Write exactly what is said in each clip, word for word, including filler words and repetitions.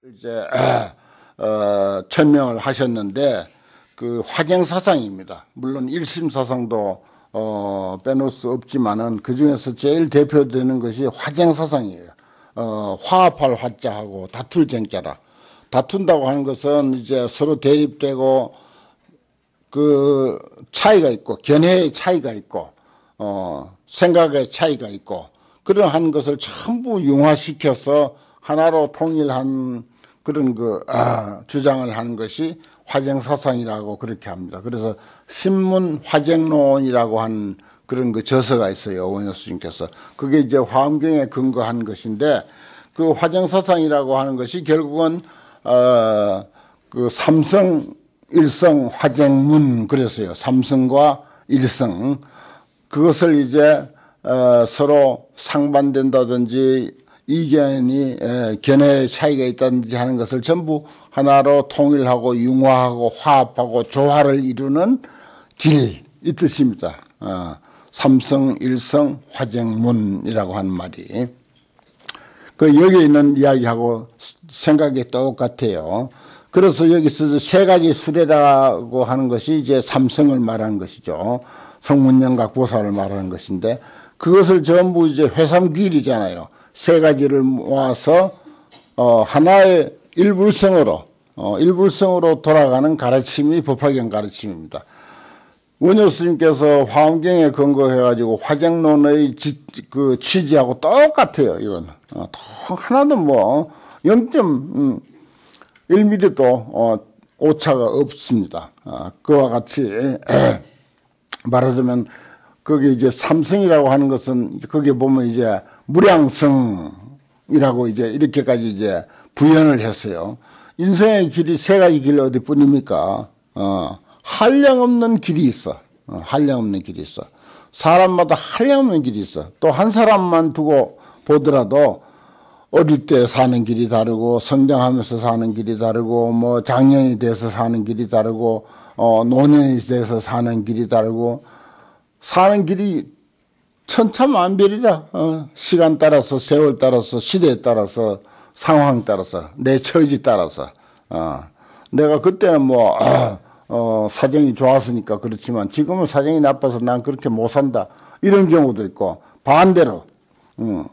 이제 어, 천명을 하셨는데 그 화쟁사상입니다. 물론 일심사상도 어, 빼놓을 수 없지만은 그 중에서 제일 대표되는 것이 화쟁사상이에요. 어, 화합할 화자하고 다툴 쟁자라. 다툰다고 하는 것은 이제 서로 대립되고 그 차이가 있고 견해의 차이가 있고 어, 생각의 차이가 있고 그러한 것을 전부 융화시켜서 하나로 통일한 그런 그 아, 주장을 하는 것이 화쟁사상이라고 그렇게 합니다. 그래서 신문 화쟁론이라고 하는 그런 그 저서가 있어요. 원효 스님께서. 그게 이제 화엄경에 근거한 것인데 그 화쟁사상이라고 하는 것이 결국은 어, 그 삼성 일성 화쟁문 그랬어요. 삼성과 일성 그것을 이제 어, 서로 상반된다든지 이견이 에, 견해의 차이가 있다든지 하는 것을 전부 하나로 통일하고 융화하고 화합하고 조화를 이루는 길 이 뜻입니다. 어, 삼성 일성 화쟁문이라고 하는 말이 그 여기 있는 이야기하고 생각이 똑같아요. 그래서 여기서 세 가지 수레라고 하는 것이 이제 삼성을 말하는 것이죠. 성문영각 보살을 말하는 것인데 그것을 전부 이제 회삼귀일이잖아요. 세 가지를 모아서 어 하나의 일불성으로 어 일불성으로 돌아가는 가르침이 법화경 가르침입니다. 원효 스님께서 화엄경에 근거해 가지고 화쟁론의 지, 그 취지하고 똑같아요. 이건 어, 하나도 뭐 영 점 일 밀리미터도 어, 오차가 없습니다. 어, 그와 같이 말하자면 거기 이제 삼성이라고 하는 것은 거기에 보면 이제 무량성이라고 이제 이렇게까지 이제 부연을 했어요. 인생의 길이 세 가지 길 어디뿐입니까? 어, 한량없는 길이 있어. 어, 한량없는 길이 있어. 사람마다 한량없는 길이 있어. 또 한 사람만 두고 보더라도 어릴 때 사는 길이 다르고 성장하면서 사는 길이 다르고 뭐 장년이 돼서 사는 길이 다르고 어, 노년이 돼서 사는 길이 다르고 사는 길이 천차만별이라 어, 시간 따라서 세월 따라서 시대에 따라서 상황 따라서 내 처지 따라서 어, 내가 그때는 뭐 어, 어, 사정이 좋았으니까 그렇지만 지금은 사정이 나빠서 난 그렇게 못 산다 이런 경우도 있고 반대로 음,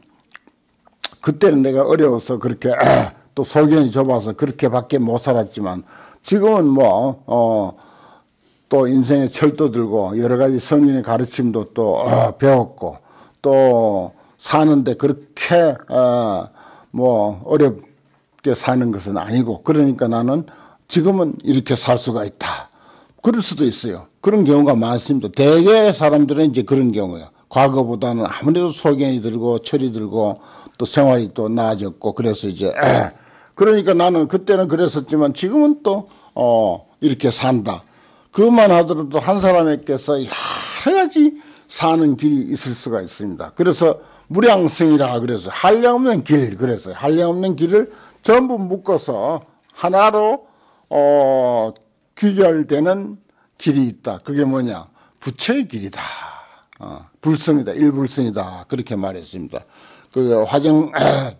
그때는 내가 어려워서 그렇게 또 소견이 좁아서 그렇게밖에 못 살았지만 지금은 뭐 어, 또 인생에 철도 들고 여러 가지 성인의 가르침도 또 어, 배웠고 또 사는데 그렇게 어, 뭐 어렵게 사는 것은 아니고 그러니까 나는 지금은 이렇게 살 수가 있다. 그럴 수도 있어요. 그런 경우가 많습니다. 대개 사람들은 이제 그런 경우예요. 과거보다는 아무래도 소견이 들고 철이 들고 또 생활이 또 나아졌고 그래서 이제 에, 그러니까 나는 그때는 그랬었지만 지금은 또 어, 이렇게 산다. 그것만 하더라도 한 사람에게서 여러 가지 사는 길이 있을 수가 있습니다. 그래서 무량성이라 그래서 한량없는 길 그래서 한량없는 길을 전부 묶어서 하나로 어, 귀결되는 길이 있다. 그게 뭐냐? 부처의 길이다. 어, 불성이다. 일불성이다. 그렇게 말했습니다. 그 화정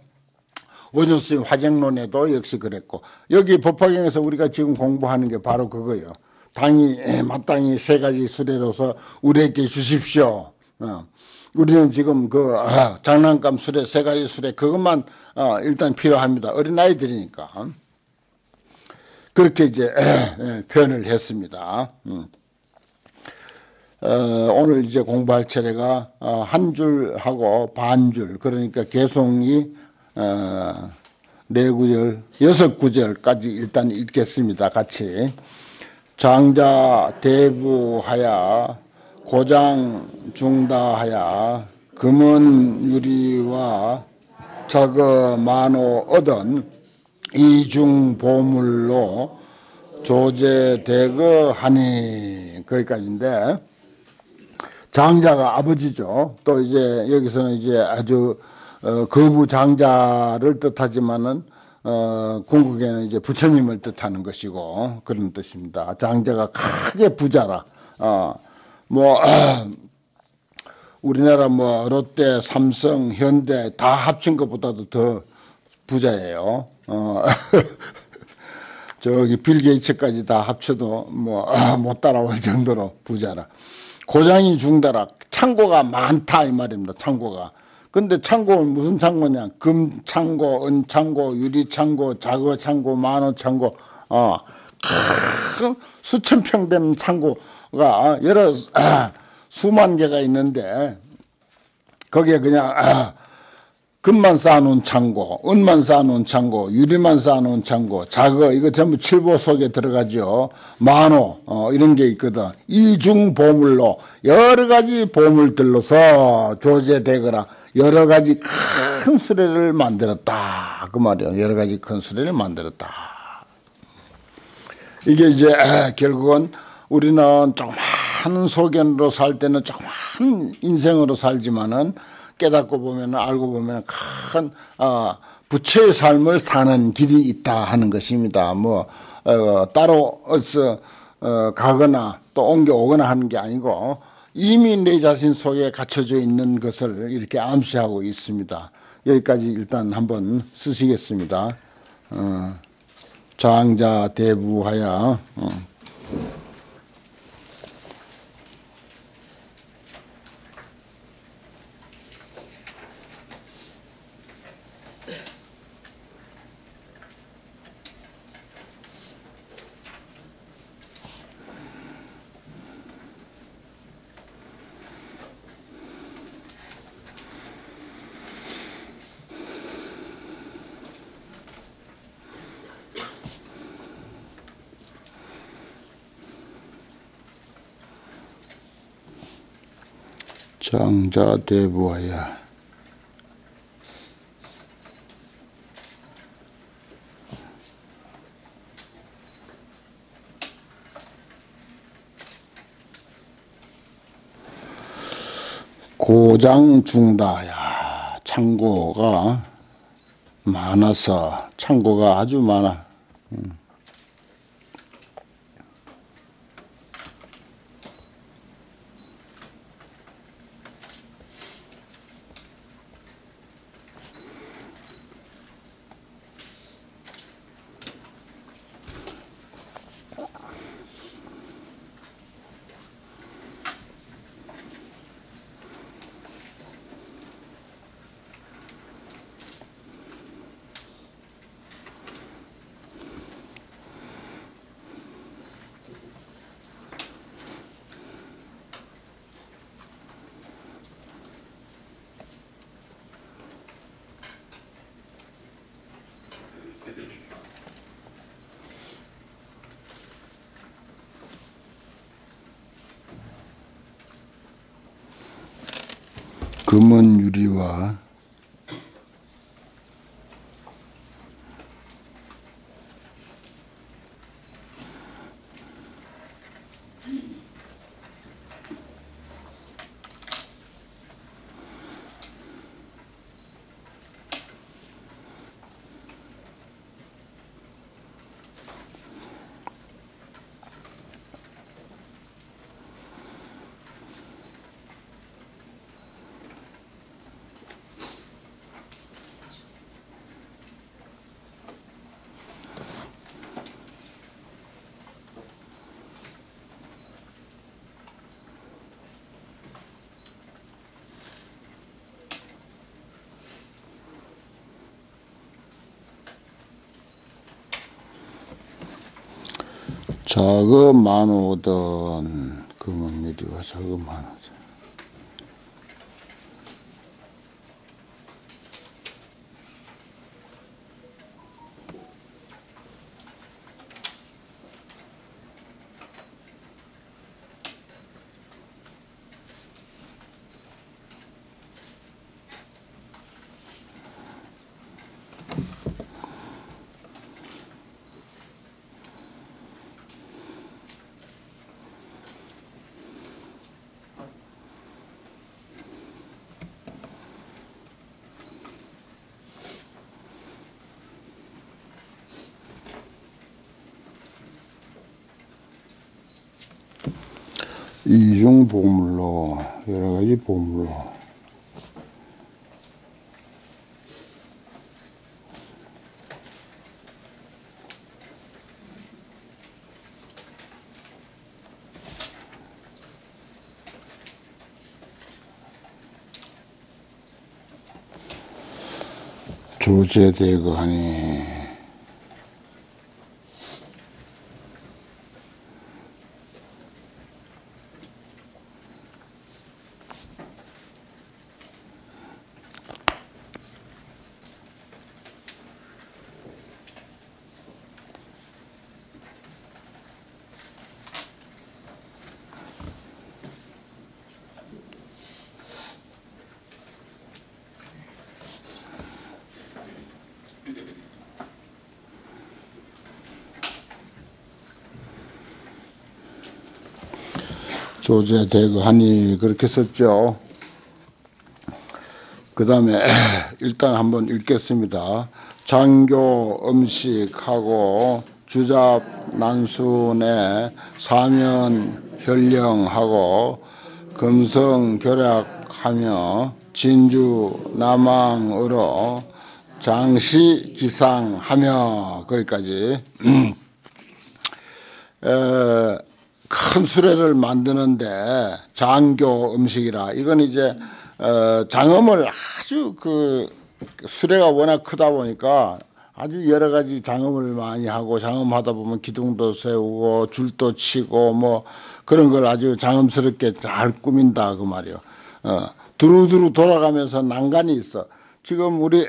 원효 스님 화쟁론에도 역시 그랬고 여기 법화경에서 우리가 지금 공부하는 게 바로 그거예요. 당이 마땅히 세 가지 수레로서 우리에게 주십시오. 어, 우리는 지금 그 아, 장난감 수레 세 가지 수레 그것만 어, 일단 필요합니다. 어린 아이들이니까 그렇게 이제 에, 에, 표현을 했습니다. 음. 어, 오늘 이제 공부할 차례가 어, 한 줄하고 반 줄 그러니까 개송이 어, 네 구절 여섯 구절까지 일단 읽겠습니다. 같이 장자 대부하야 고장 중다하야 금은 유리와 저거 만호 얻은 이중 보물로 조제 대거하니 거기까지인데 장자가 아버지죠. 또 이제 여기서는 이제 아주 어, 거부 장자를 뜻하지만은 어, 궁극에는 이제 부처님을 뜻하는 것이고 그런 뜻입니다. 장자가 크게 부자라. 어, 뭐 어, 우리나라 뭐 롯데, 삼성, 현대 다 합친 것보다도 더 부자예요. 어. 저기 빌 게이츠까지 다 합쳐도 뭐 못 따라올 정도로 부자라. 고장이 중다라. 창고가 많다 이 말입니다. 창고가. 근데 창고는 무슨 창고냐? 금 창고, 은 창고, 유리 창고, 자거 창고, 만호 창고, 어, 큰 수천 평 되는 창고가 여러 아, 수만 개가 있는데 거기에 그냥 아, 금만 쌓아놓은 창고, 은만 쌓아놓은 창고, 유리만 쌓아놓은 창고, 자거 이거 전부 칠보 속에 들어가죠. 만호 어, 이런 게 있거든. 이중 보물로 여러 가지 보물들로서 조제되거라. 여러 가지 큰 수레를 만들었다 그 말이에요. 여러 가지 큰 수레를 만들었다. 이게 이제 에, 결국은 우리는 조그마한 소견으로 살 때는 조그마한 인생으로 살지만은 깨닫고 보면 알고 보면 큰 어, 부처의 삶을 사는 길이 있다 하는 것입니다. 뭐 어, 따로 어서 어, 가거나 또 옮겨 오거나 하는 게 아니고 이미 내 자신 속에 갖춰져 있는 것을 이렇게 암시하고 있습니다. 여기까지 일단 한번 쓰시겠습니다. 어, 장자대부하야. 어. 장자대부하야. 고장중다야. 창고가 많아서 창고가 아주 많아. 음. 금은 유리와 자그만오던 금은 유리와 자그만오던 이중 보물로 여러 가지 보물로 조제대거하니 조제대거하니 그렇게 썼죠. 그 다음에 일단 한번 읽겠습니다. 장교 음식하고 주잡 난순에 사면 현령하고 금성 결약하며 진주 남왕으로 장시 기상하며 거기까지 에, 큰 수레를 만드는데 장교 음식이라 이건 이제 어, 장음을 아주 그 수레가 워낙 크다 보니까 아주 여러 가지 장음을 많이 하고 장음하다 보면 기둥도 세우고 줄도 치고 뭐 그런 걸 아주 장음스럽게 잘 꾸민다 그 말이요. 어, 두루두루 돌아가면서 난간이 있어. 지금 우리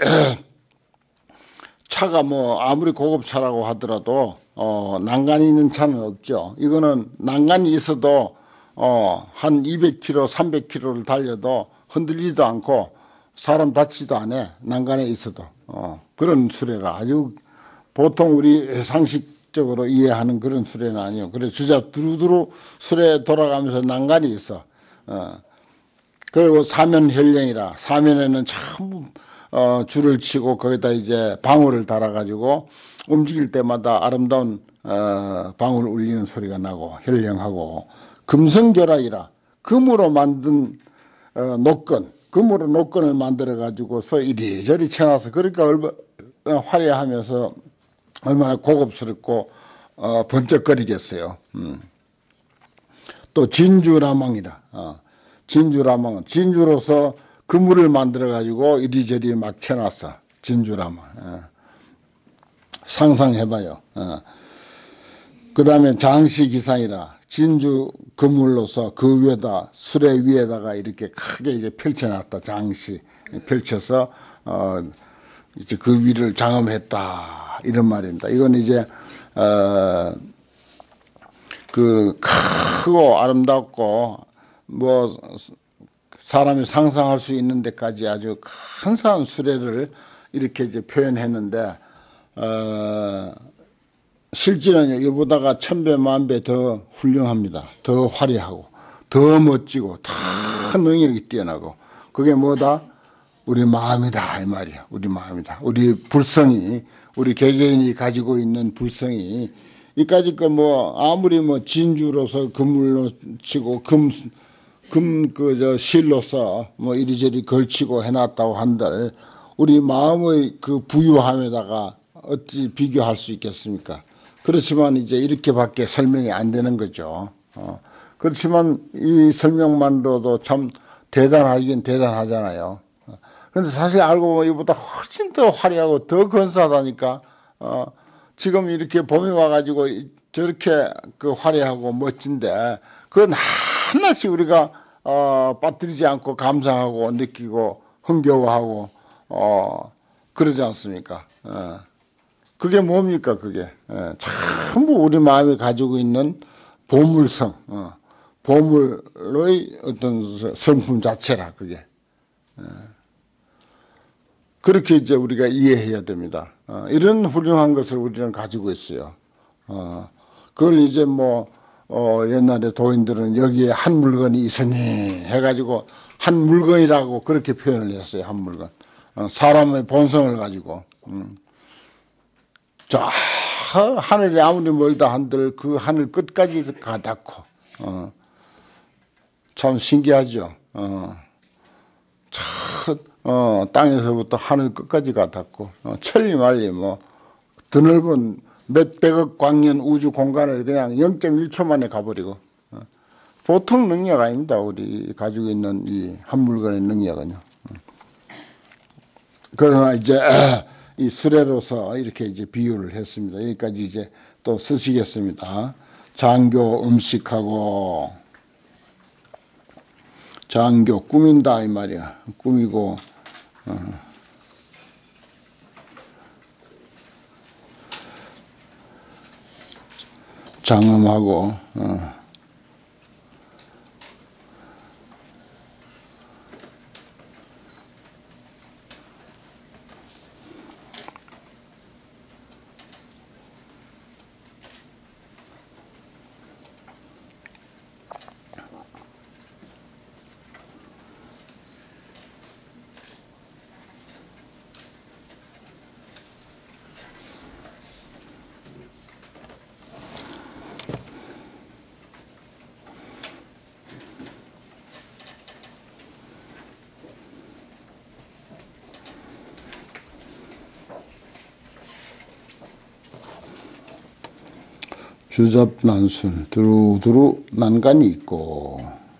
차가 뭐 아무리 고급차라고 하더라도 어, 난간이 있는 차는 없죠. 이거는 난간이 있어도 어, 한 이백 킬로미터, 삼백 킬로미터를 달려도 흔들리지도 않고 사람 다치지도 않아. 난간에 있어도 어, 그런 수레라 아주 보통 우리 상식적으로 이해하는 그런 수레는 아니에요. 그래 주잡 두루두루 수레 돌아가면서 난간이 있어. 어. 그리고 사면현령이라 사면에는 참 어, 줄을 치고 거기다 이제 방울을 달아가지고 움직일 때마다 아름다운 어, 방울 울리는 소리가 나고 현령하고 금성결합이라 금으로 만든 어, 노건 금으로 노건을 만들어 가지고서 이리저리 쳐놔서 그러니까 얼마 화려하면서 얼마나 고급스럽고 어, 번쩍거리겠어요. 음. 또 진주라망이라 어, 진주라망은 진주로서 그물을 만들어 가지고 이리저리 막 쳐놨어. 진주라마. 어. 상상해봐요. 어. 그 다음에 장시기상이라 진주 그물로서 그 위에다 수레 위에다가 이렇게 크게 이제 펼쳐놨다. 장시 펼쳐서 어 이제 그 위를 장엄했다 이런 말입니다. 이건 이제 어 그 크고 아름답고 뭐 사람이 상상할 수 있는 데까지 아주 근사한 수레를 이렇게 이제 표현했는데, 어, 실제는 이보다가 천배 만배 더 훌륭합니다. 더 화려하고, 더 멋지고, 더 능력이 뛰어나고, 그게 뭐다? 우리 마음이다, 이 말이야. 우리 마음이다. 우리 불성이, 우리 개개인이 가지고 있는 불성이, 이까짓 거 뭐, 아무리 뭐 진주로서 금물로 치고, 금, 금, 그, 저, 실로서 뭐 이리저리 걸치고 해놨다고 한들, 우리 마음의 그 부유함에다가 어찌 비교할 수 있겠습니까? 그렇지만 이제 이렇게밖에 설명이 안 되는 거죠. 어. 그렇지만 이 설명만으로도 참 대단하긴 대단하잖아요. 그런데 사실 알고 보면 이보다 훨씬 더 화려하고 더 근사하다니까, 어, 지금 이렇게 봄이 와가지고 저렇게 그 화려하고 멋진데, 그건 하나씩 우리가, 어, 빠뜨리지 않고 감상하고 느끼고 흥겨워하고, 어, 그러지 않습니까? 어. 그게 뭡니까, 그게? 예, 전부 우리 마음이 가지고 있는 보물성, 어, 보물의 어떤 성품 자체라, 그게. 예. 그렇게 이제 우리가 이해해야 됩니다. 어, 이런 훌륭한 것을 우리는 가지고 있어요. 어, 그걸 이제 뭐, 어, 옛날에 도인들은 여기에 한 물건이 있으니 해가지고 한 물건이라고 그렇게 표현을 했어요, 한 물건. 어, 사람의 본성을 가지고. 음. 저 하늘이 아무리 멀다 한들 그 하늘 끝까지 가닿고, 어, 참 신기하죠. 어, 참, 어, 땅에서부터 하늘 끝까지 가닿고, 어, 천리 말리 뭐 드넓은 몇백억 광년 우주 공간을 그냥 영 점 일 초 만에 가버리고, 어, 보통 능력 아닙니다. 우리 가지고 있는 이 한 물건의 능력은요. 그러나 이제 이 수레로서 이렇게 이제 비유를 했습니다. 여기까지 이제 또 쓰시겠습니다. 장교 음식하고 장교 꾸민다 이 말이야. 꾸미고 어. 장음하고 어. 주접난순 두루두루 난간이 있고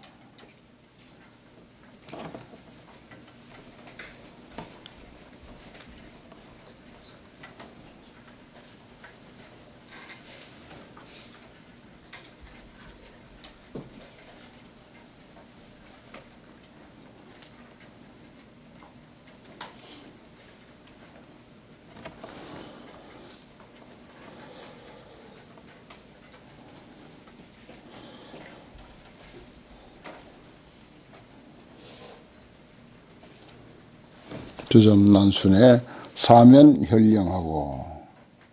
주접난순에 사면현령하고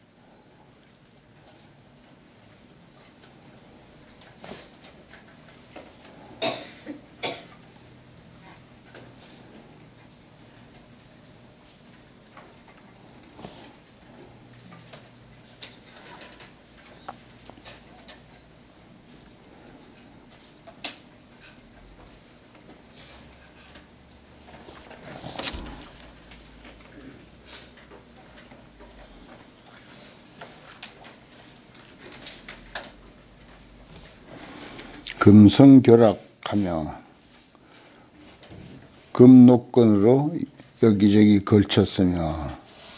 금성결합하며 금노건으로 여기저기 걸쳤으며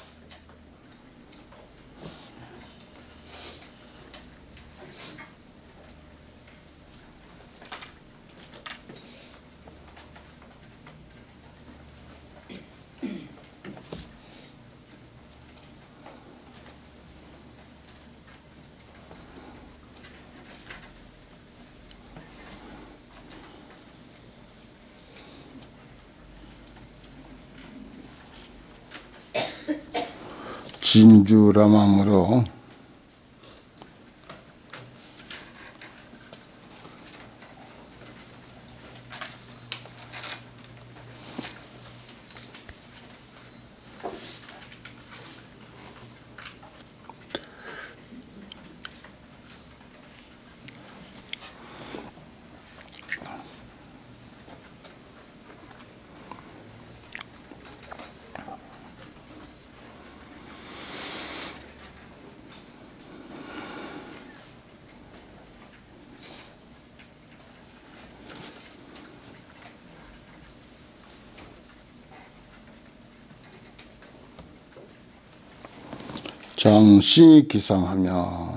진주라망으로 장씨 기상하며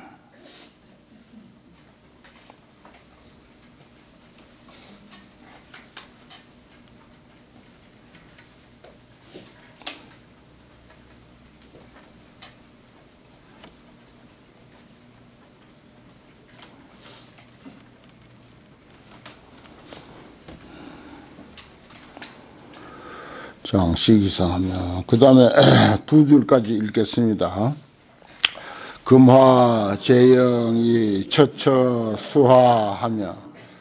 장씨기상하며 그 다음에 두 줄까지 읽겠습니다. 금화 재영이 처처 수하하며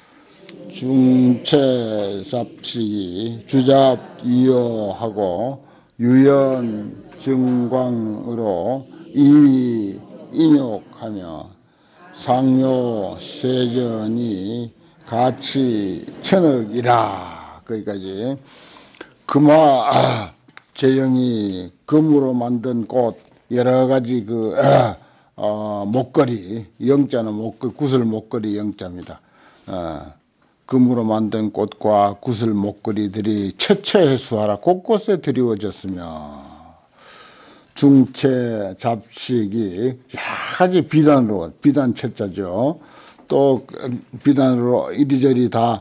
중체 잡식이 주잡 이요하고 유연 증광으로 이위 인욕하며 상묘 세전이 같이 천억이라. 거기까지. 금화 아, 재영이 금으로 만든 꽃 여러 가지 그 아, 어, 목걸이 영자는 목걸이 구슬 목걸이 영자입니다. 어, 금으로 만든 꽃과 구슬 목걸이들이 채채해수하라 곳곳에 드리워졌으며 중채 잡식이 여러 가지 비단으로, 비단 채자죠. 또 비단으로 이리저리 다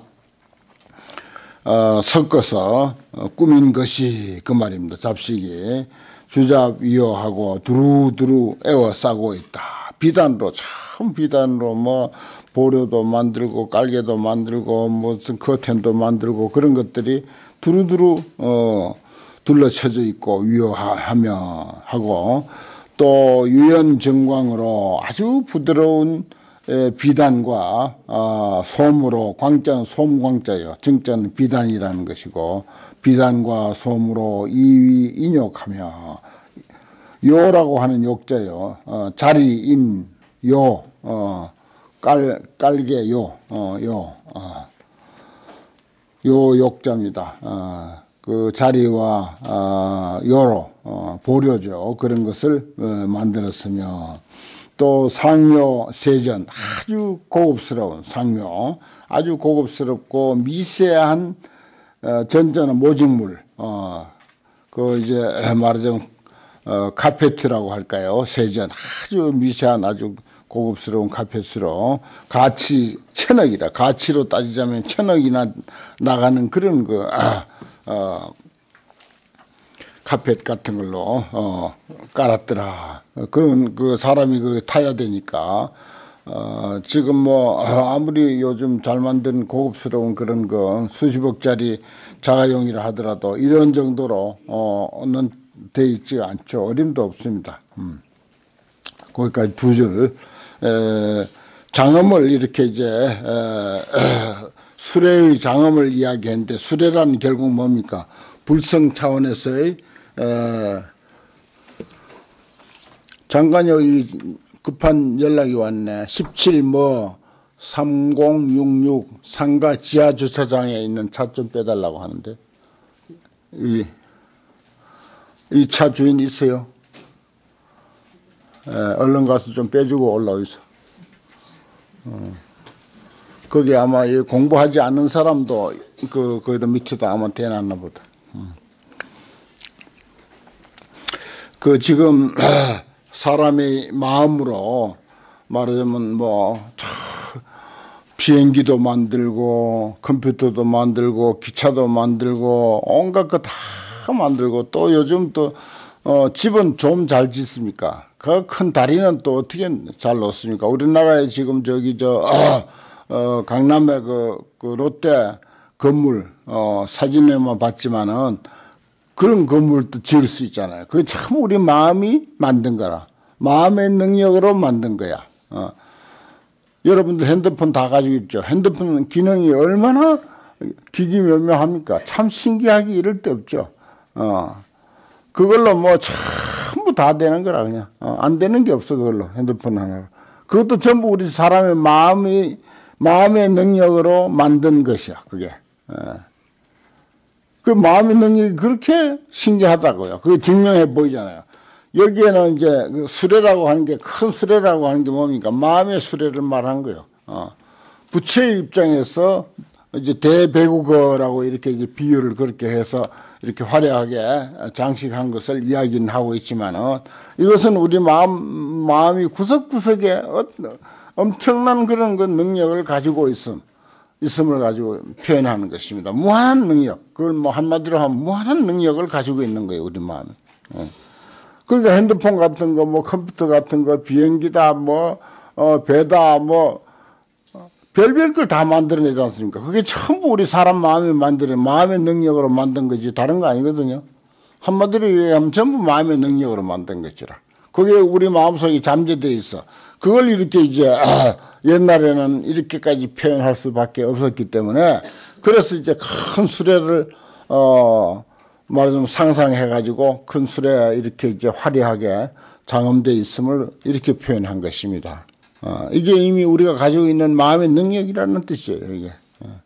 어, 섞어서 어, 꾸민 것이 그 말입니다. 잡식이 주잡위호하고 두루두루 에워싸고 있다. 비단으로, 참 비단으로 뭐 보료도 만들고 깔개도 만들고 무슨 커튼도 만들고 그런 것들이 두루두루 어, 둘러쳐져 있고 위호하며 하고 또 유연정광으로 아주 부드러운 에, 비단과 어, 솜으로, 광자는 솜광자예요. 정자는 비단이라는 것이고 비단과 솜으로 이위 인욕하며 요라고 하는 욕자요. 어, 자리인 요, 어, 깔, 깔개 요, 어, 요, 어, 요 욕자입니다. 어, 그 자리와 어, 요로 어, 보료죠. 그런 것을 어, 만들었으며 또 상묘 세전, 아주 고급스러운 상묘, 아주 고급스럽고 미세한 어, 전전한 모직물, 어, 그 이제 말하자면 어, 카페트라고 할까요? 세전, 아주 미세한 아주 고급스러운 카페트로 가치 천억이라, 가치로 따지자면 천억이나 나가는 그런 그 아, 어, 카펫 같은 걸로 어, 깔았더라. 그런 그 사람이 그 타야 되니까 어, 지금 뭐 아무리 요즘 잘 만든 고급스러운 그런 거 수십억짜리 자가용이라 하더라도 이런 정도로 어는 돼 있지 않죠. 어림도 없습니다. 음. 거기까지 두 줄. 에, 장엄을 이렇게 이제 에, 에, 수레의 장엄을 이야기했는데 수레라는 결국 뭡니까? 불성 차원에서의 에, 잠깐 여기 급한 연락이 왔네. 십칠 뭐 삼공육육 상가 지하 주차장에 있는 차 좀 빼달라고 하는데 이 이 차 주인 있어요? 에, 얼른 가서 좀 빼주고 올라오이소. 어. 거기 아마 공부하지 않는 사람도 그 거기다 밑에도 아마 대놨나 보다. 음. 그 지금 사람의 마음으로 말하자면 뭐 비행기도 만들고 컴퓨터도 만들고 기차도 만들고 온갖 거 다 만들고 또 요즘 또 어, 집은 좀 잘 짓습니까? 그 큰 다리는 또 어떻게 잘 놓습니까? 우리나라에 지금 저기 저 어, 어, 강남에 그, 그 롯데 건물 어, 사진에만 봤지만은 그런 건물도 지을 수 있잖아요. 그게 참 우리 마음이 만든 거라. 마음의 능력으로 만든 거야. 어. 여러분들 핸드폰 다 가지고 있죠. 핸드폰 기능이 얼마나 기기묘묘합니까? 참 신기하기 이럴 데 없죠. 어. 그걸로 뭐 전부 다 되는 거라 그냥. 어. 안 되는 게 없어 그걸로 핸드폰 하나로. 그것도 전부 우리 사람의 마음이 마음의 능력으로 만든 것이야. 그게. 어. 그 마음의 능력이 그렇게 신기하다고요. 그게 증명해 보이잖아요. 여기에는 이제 그 수레라고 하는 게 큰 수레라고 하는 게 뭡니까? 마음의 수레를 말한 거예요. 어. 부처의 입장에서 이제 대배국어라고 이렇게 이제 비유를 그렇게 해서 이렇게 화려하게 장식한 것을 이야기는 하고 있지만은 이것은 우리 마음, 마음이 구석구석에 엄청난 그런 그 능력을 가지고 있음. 있음을 가지고 표현하는 것입니다. 무한한 능력. 그걸 뭐 한마디로 하면 무한한 능력을 가지고 있는 거예요, 우리 마음이. 예. 그러니까 핸드폰 같은 거, 뭐 컴퓨터 같은 거, 비행기다, 뭐, 어, 배다, 뭐, 별별 걸 다 만들어내지 않습니까? 그게 전부 우리 사람 마음이 만드는, 마음의 능력으로 만든 거지, 다른 거 아니거든요. 한마디로 얘기하면 전부 마음의 능력으로 만든 것이라. 그게 우리 마음속에 잠재되어 있어. 그걸 이렇게 이제, 아, 옛날에는 이렇게까지 표현할 수밖에 없었기 때문에, 그래서 이제 큰 수레를, 어, 말하자면 상상해가지고 큰 수레 이렇게 이제 화려하게 장엄되어 있음을 이렇게 표현한 것입니다. 어, 이게 이미 우리가 가지고 있는 마음의 능력이라는 뜻이에요, 이게. 어.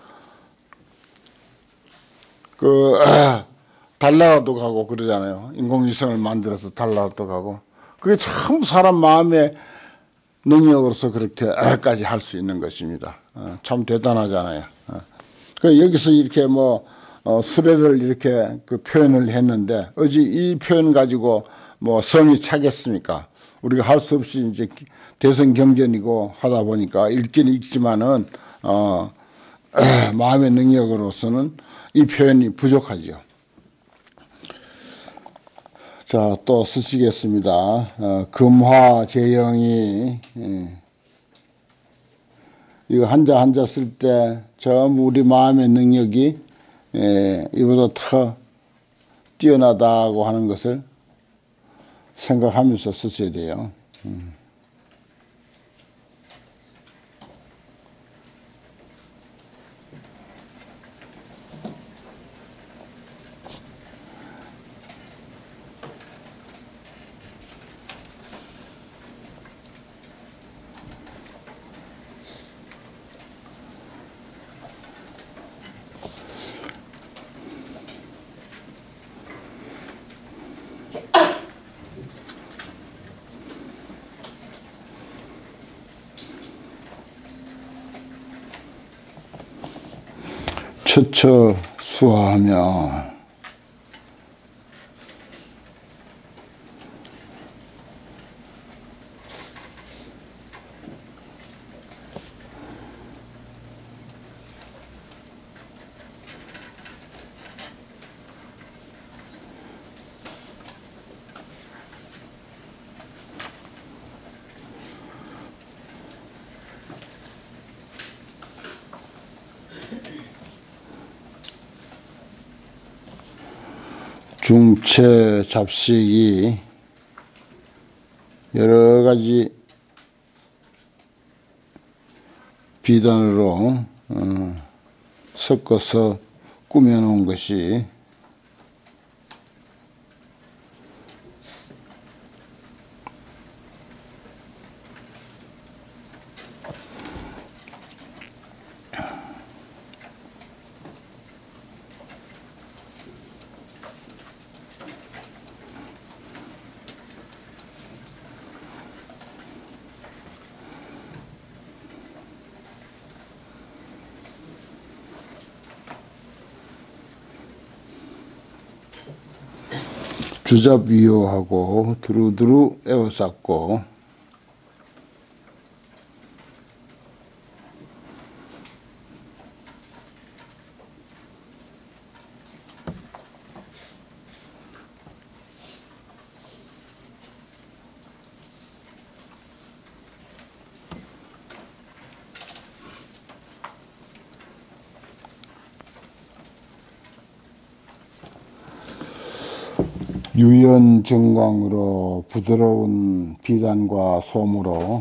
그, 아, 달나라도 가고 그러잖아요. 인공위성을 만들어서 달나라도 가고. 그게 참 사람 마음에 능력으로서 그렇게까지 할 수 있는 것입니다. 어, 참 대단하잖아요. 어. 그 여기서 이렇게 뭐 어, 수레를 이렇게 그 표현을 했는데 어찌 이 표현 가지고 뭐 성이 차겠습니까? 우리가 할 수 없이 이제 대선 경전이고 하다 보니까 읽긴 읽지만은 어, 마음의 능력으로서는 이 표현이 부족하죠. 자, 또 쓰시겠습니다. 어, 금화재영이 예. 이거 한자 한자 쓸 때 전부 우리 마음의 능력이 예, 이보다 더 뛰어나다고 하는 것을 생각하면서 쓰셔야 돼요. 음. 처처 수하하며 중체 잡식이 여러 가지 비단으로 어, 섞어서 꾸며놓은 것이 주잡위호하고 두루두루 에워쌌고 유연정광으로 부드러운 비단과 솜으로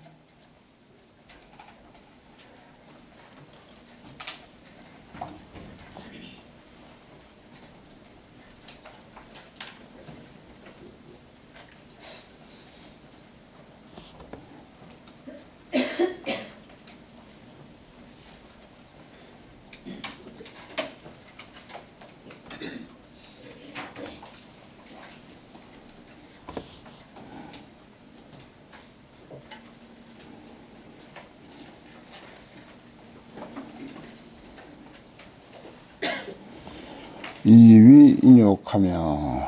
이위 인욕하며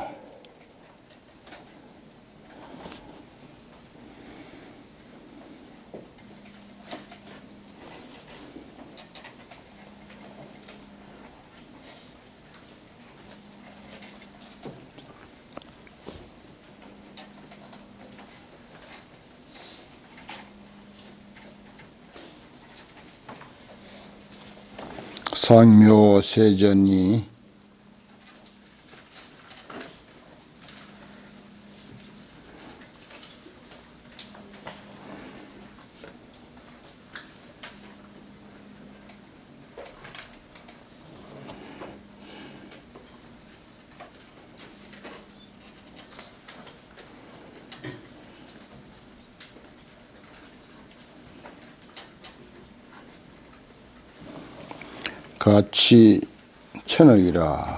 상묘세전이 같이 천억이라